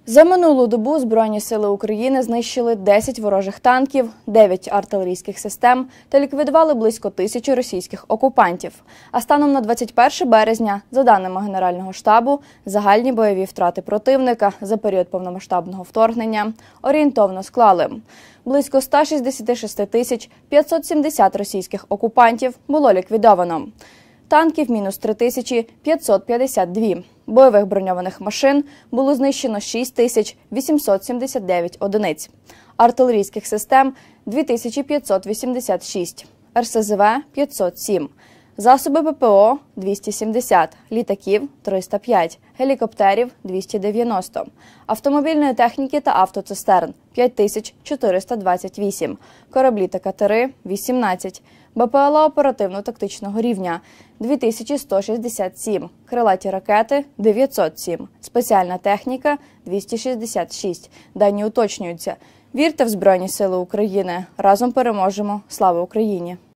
За минулу добу Збройні сили України знищили 10 ворожих танків, 9 артилерійських систем та ліквідували близько 1000 російських окупантів. А станом на 21 березня, за даними Генерального штабу, загальні бойові втрати противника за період повномасштабного вторгнення орієнтовно склали. Близько 166 570 російських окупантів було ліквідовано. Танків – мінус 3552. Бойових броньованих машин було знищено 6879 одиниць. Артилерійських систем – 2586. РСЗВ – 507. Засоби ППО – 270. Літаків – 305. Гелікоптерів – 290. Автомобільної техніки та автоцистерн – 5428. Кораблі та катери – 18. БПЛА оперативно-тактичного рівня – 2167. Крилаті ракети – 907. Спеціальна техніка – 266. Дані уточнюються. Вірте в Збройні сили України. Разом переможемо. Слава Україні!